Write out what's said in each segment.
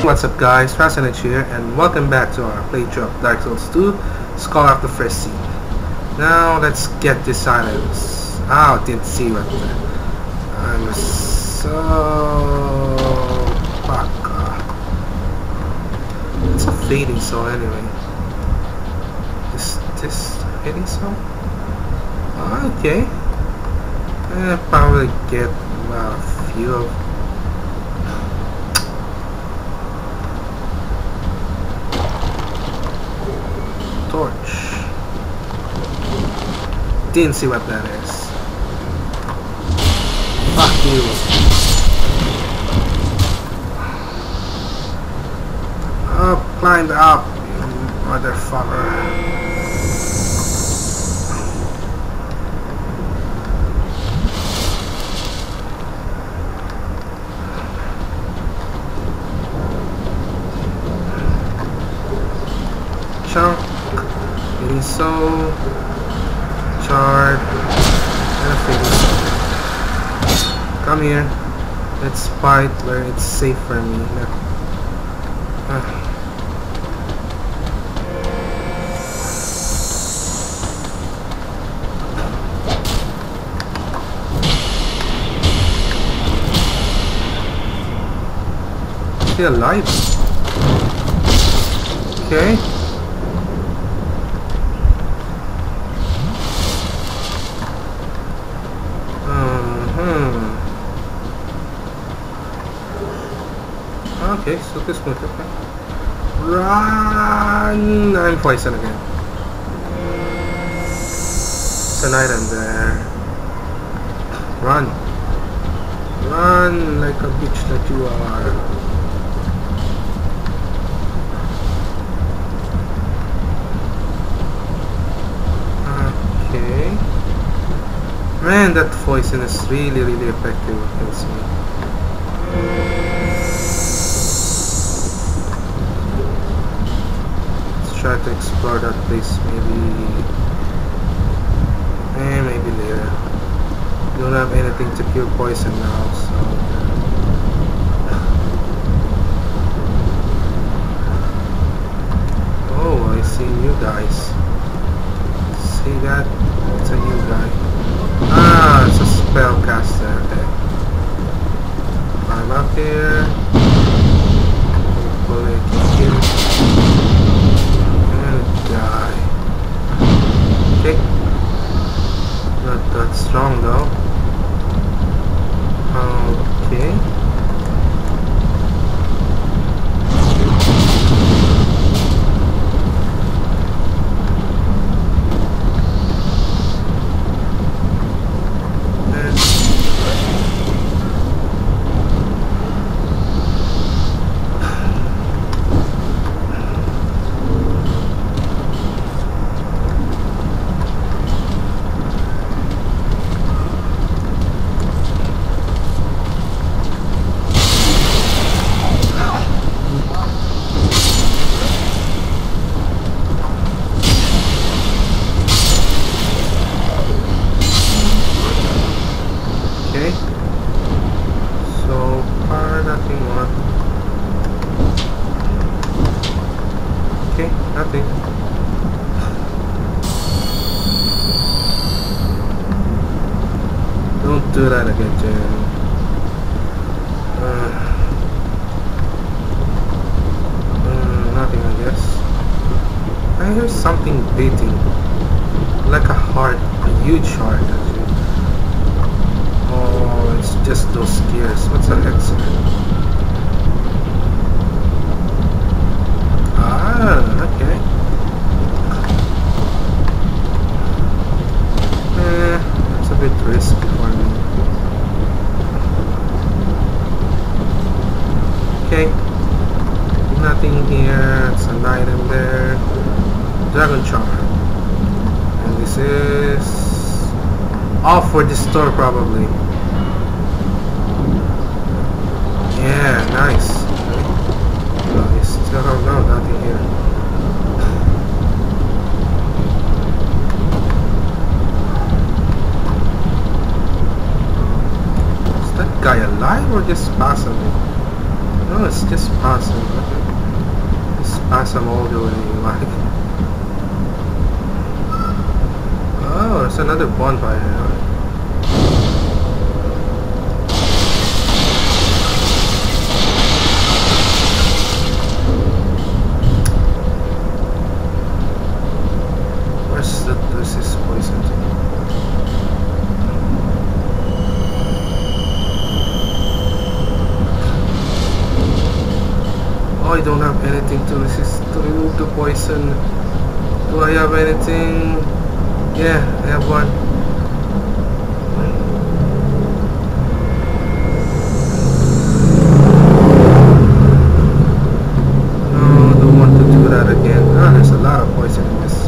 what's up guys, Rasanich here, and welcome back to our playthrough of Dark Souls 2, Scholar of the First Sea. Now, let's get these items. Oh, didn't see what I'm so... fuck. It's a fading soul anyway. Is this fading soul? Okay. I'll probably get a few of... torch. Didn't see what that is. Fuck you. Oh, climbed up, you motherfucker. Chunk. So charred and a fading soul. Come here. Let's fight where it's safe for me. Still alive. Okay. Okay, so this one, okay. Run! I'm poisoned again. There's an item there. Run! Run like a bitch that you are. Okay. Man, that poison is really effective against me. Try to explore that place maybe later. Don't have anything to cure poison now, so oh, I see you guys. See that? It's a new guy. Ah, it's a spellcaster. Okay. Climb up here. Hopefully I can kill it. Die. Okay. Not that strong though. Okay. Nothing. Don't do that again, Jen. Nothing, I guess. I hear something beating, like a heart, a huge heart. Actually. Oh, it's just those gears. What's the heck? Okay. It's a bit risky for me. Okay. Nothing here. It's an item there. Dragon Charm. And this is off for the store probably. Yeah, nice. Still don't know, nothing here. Is that guy alive or just passively? No, it's just past him. Okay. Just pass him all the way, like. Oh, there's another bonfire here. This is poison. Oh, I don't have anything to resist, to remove the poison. Do I have anything? Yeah, I have one. No, don't want to do that again. Ah, there's a lot of poison in this.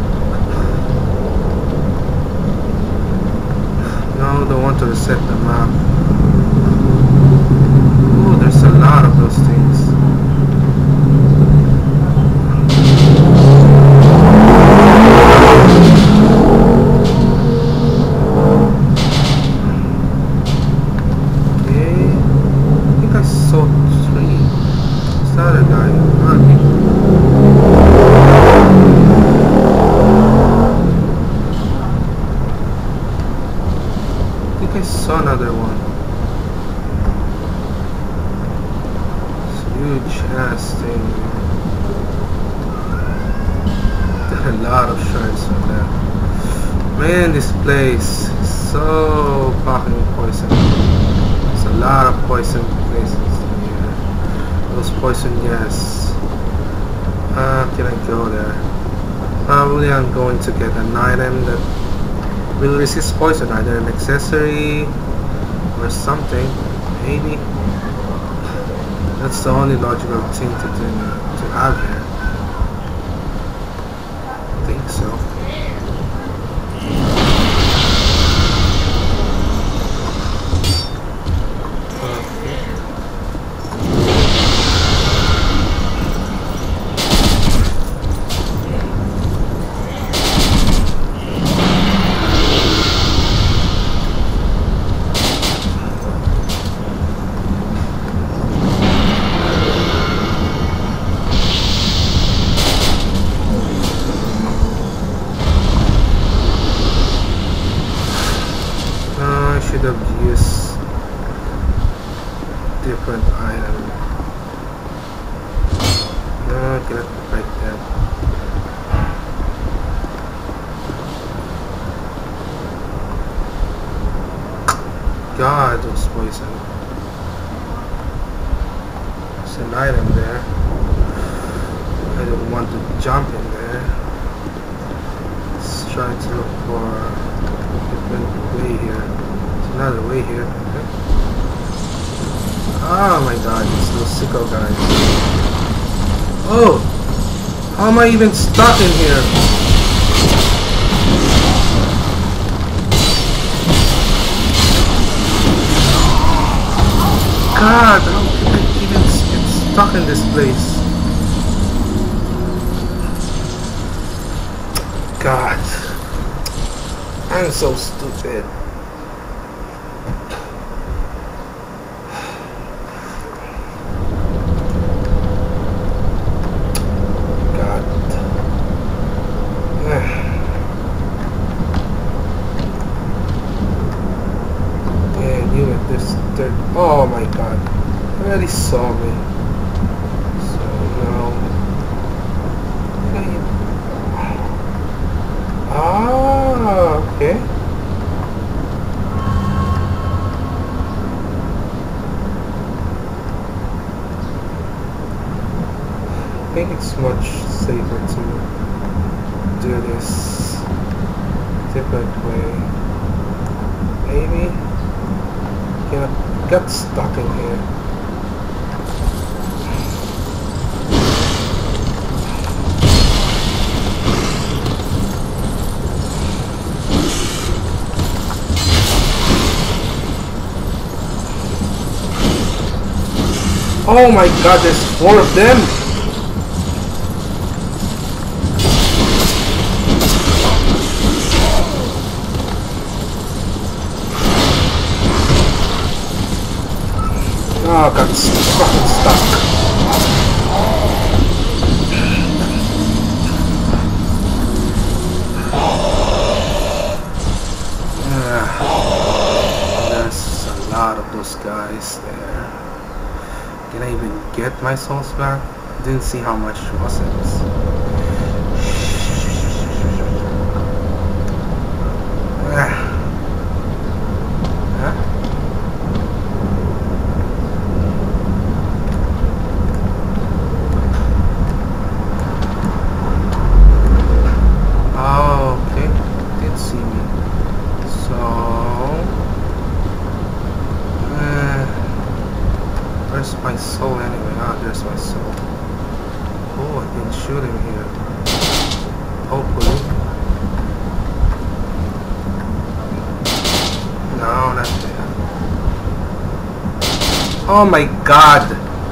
No, don't want to reset the map. Oh, there's a lot of those things. Okay, I think I saw 3. Is that a guy? I saw another one. It's a huge ass thing. There are a lot of shards on there. Man, this place is so fucking poison. There's a lot of poison places here. Those poison gas. Can I go there? Probably I'm going to get an item that will resist poison, either an accessory or something, maybe. That's the only logical thing to have here. I think so. Should have used different item. No, I cannot break that. God, those poison. There's an item there. I don't want to jump in there. Let's try to look for a different way here. Another way here. Okay. Oh my god, it's those sicko guys. Oh! How am I even stuck in here? God, how can I even get stuck in this place? God. I'm so stupid. Oh my god, he already saw me. So now, okay. I think it's much safer to do this different way. Maybe. Got stuck in here. Oh my god, there's 4 of them! Oh, got fucking stuck. There's a lot of those guys there. Can I even get my souls back? I didn't see how much was it. Where's my soul anyway? Ah, there's my soul. Oh, I can shoot him here. Hopefully. No, not there. Oh my god!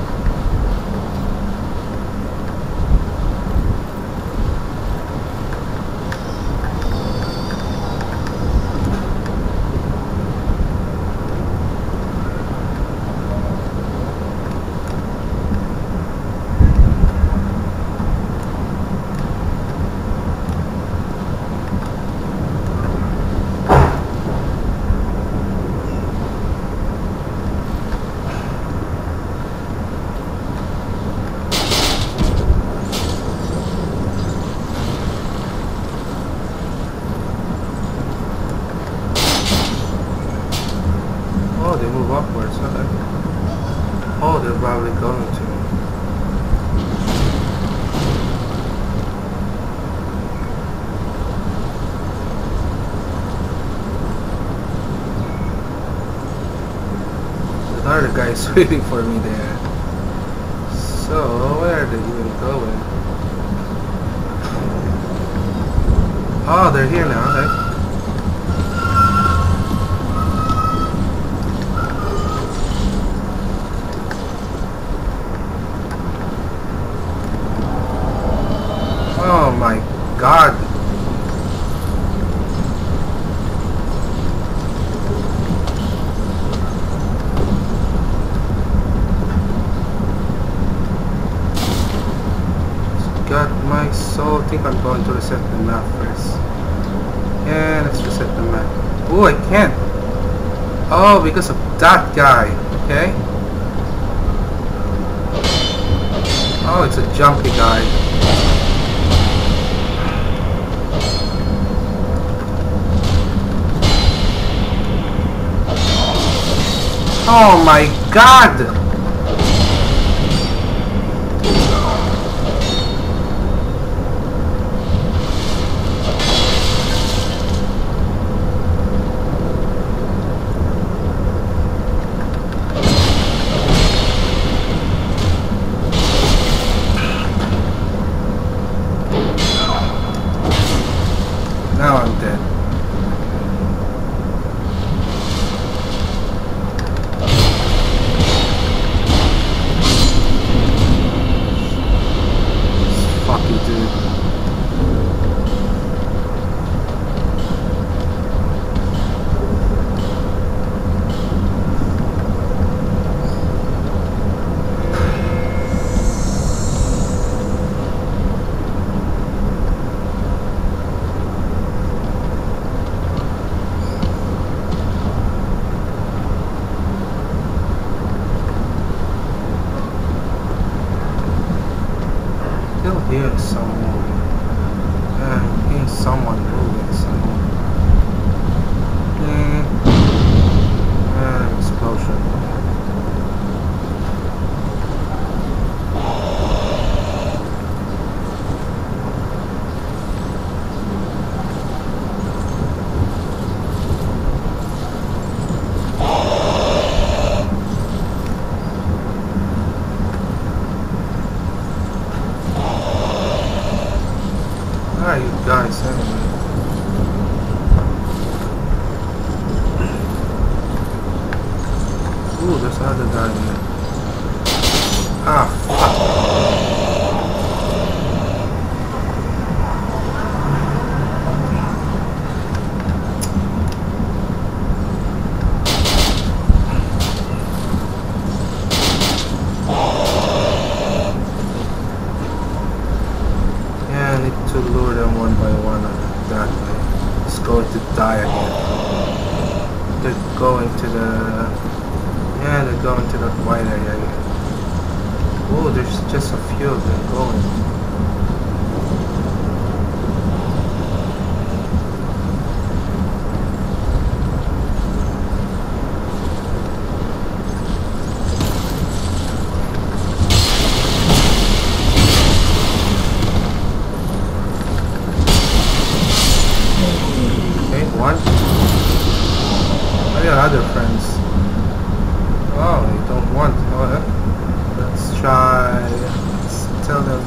Oh, they move upwards, okay. Oh, they're probably going to. The other guy's waiting for me there. So, where are they even going? Oh, they're here now, okay. Oh my god. Got my soul. I think I'm going to reset the map first. Yeah, let's reset the map. Oh, I can't. Oh, because of that guy. Okay. Oh, it's a jumpy guy. Oh my god! Now I'm dead. Fuck you, dude. Still hear someone. Hear someone moving somewhere. Explosion. Where are you guys anyway? Ooh, there's another guy in there. Ah, fuck. to die again. They're going to the... Yeah, they're going to that white area again. Oh, there's just a few of them going. Other friends. Oh, they don't want. Oh, let's try. Let's tell them.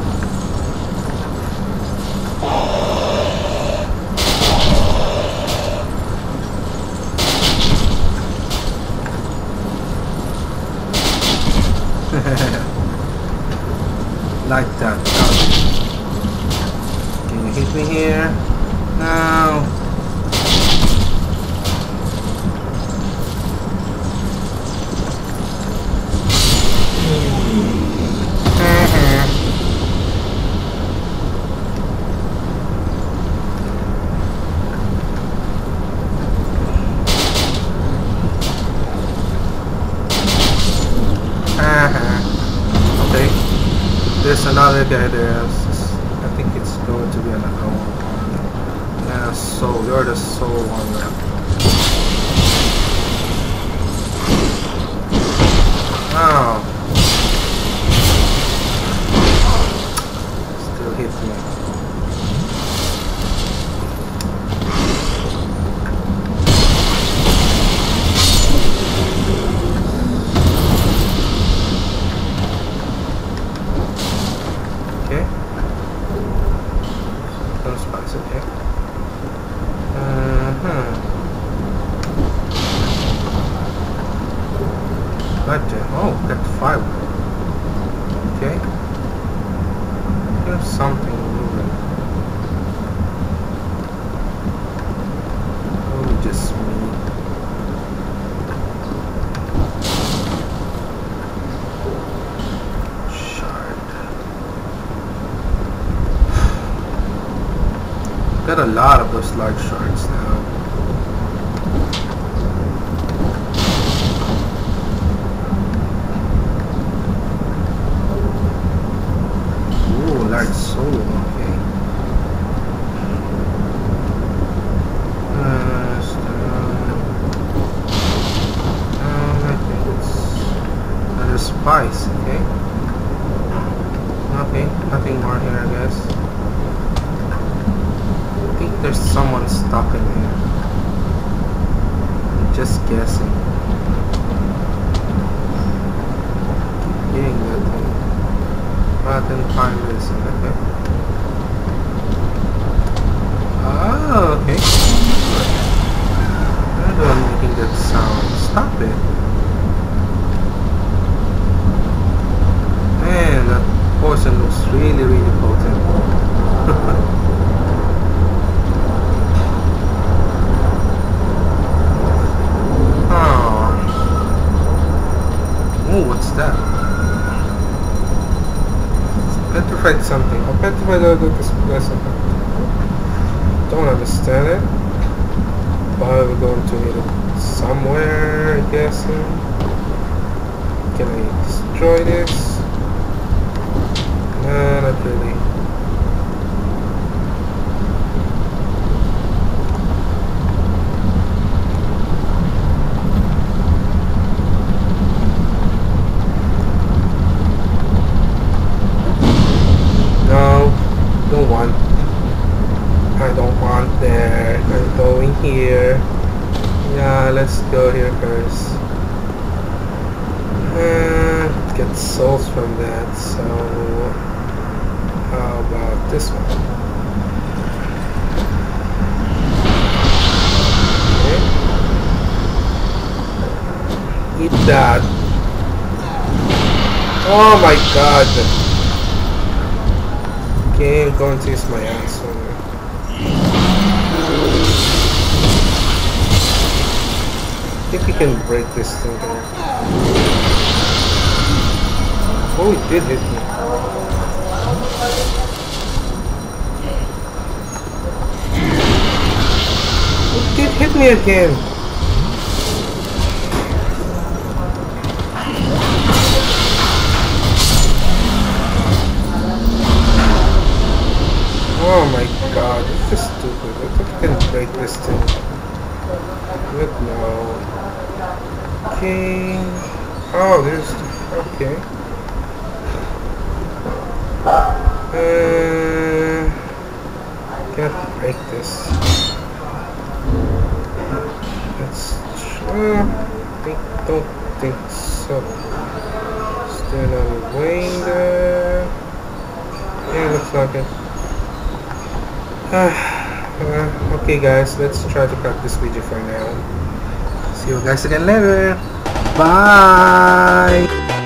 Like that. Can you hit me here? No. Okay, there's another guy there. I think it's going to be another one. Yeah, so you're the soul one. Oh, still hit me. Oh, got 5. Okay. There's something moving. Only just me. Shard. Got a lot of those large shards now. Large soul, okay. I think it's another spice, okay. Okay, nothing more here, I guess. I think there's someone stuck in here. I'm just guessing. Keep hitting that thing. But then find this, okay. Oh, okay. They're the one making that sound. Stop it. Man, that poison looks really, really potent. Oh. Oh, what's that? Petrified something. I'll petrify the lesson. Don't understand it. But we're going to need it somewhere, I guess. Can I destroy this? No, not really. There, I'm going here. Yeah, let's go here first. Get souls from that, so how about this one? Okay. Eat that. Oh my god. Okay, I'm going to use my axe on it. I think we can break this thing here. Oh, it did hit me. me again. Oh my god, this is stupid. I think I can break this thing. But no. Okay. Oh, there's... okay. Can't break this. Let's... I don't think so. Stand on the wing there. Yeah, looks like it. Okay guys, let's try to cut this video for now. See you guys again later. Bye!